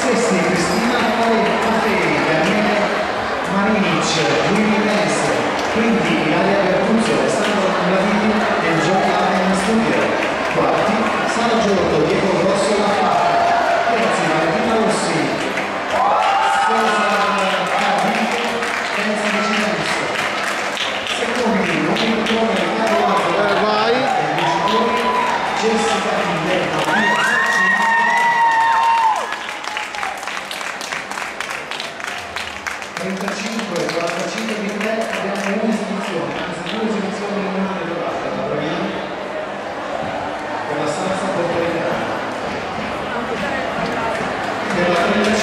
Stessi, Cristina Mattei, Daniele Marinic, Luigi Mense, quindi Ilaria Bertuzzo, Alessandro Lavini e Giovanni in studio. Quarti, Sara Giotto, Diego Rosso La Fatta, terzi Valentina Rossi, Sposa Carvino, Enzo Vicinenzo. Secondi, Luigi Tone, Riccardo Lazzaro, vai. e vincitori Jessica Inverno. 35, 45 di 3, abbiamo un'esibizione, anzi due esibizioni in una trovata, la proviamo per la salsa portoriana. Per la 35